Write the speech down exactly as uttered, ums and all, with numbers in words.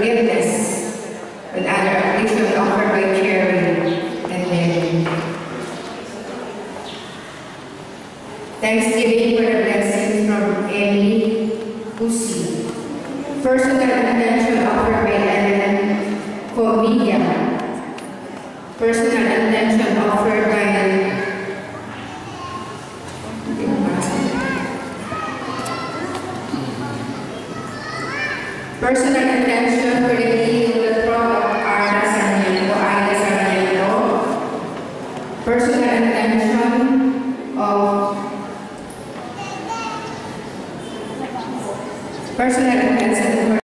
forgiveness with other appreciation offered by Cherry and Lenny. Thanksgiving for the blessings from Emily Usi. Personal intention offered by Ellen Comilla. Personal intention offered by Personal intention for the healing of the throat of Arda Sarmiento, Aida Sarmiento. Personal intention of Personal intention